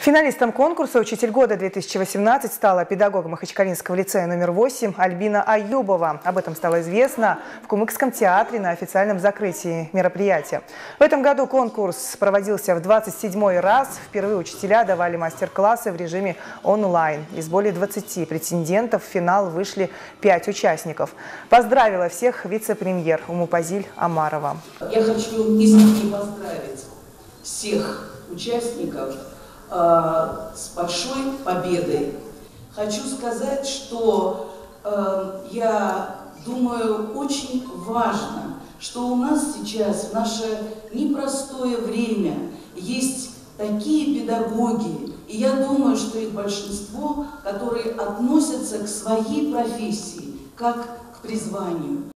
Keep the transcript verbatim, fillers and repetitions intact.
Финалистом конкурса «Учитель года-две тысячи восемнадцать» стала педагог Махачкалинского лицея номер восемь Альбина Аюбова. Об этом стало известно в Кумыкском театре на официальном закрытии мероприятия. В этом году конкурс проводился в двадцать седьмой раз. Впервые учителя давали мастер-классы в режиме онлайн. Из более двадцати претендентов в финал вышли пять участников. Поздравила всех вице-премьер Умупазиль Амарова. Я хочу искренне поздравить всех участников с большой победой. Хочу сказать, что э, я думаю, очень важно, что у нас сейчас, в наше непростое время, есть такие педагоги, и я думаю, что их большинство, которые относятся к своей профессии как к призванию.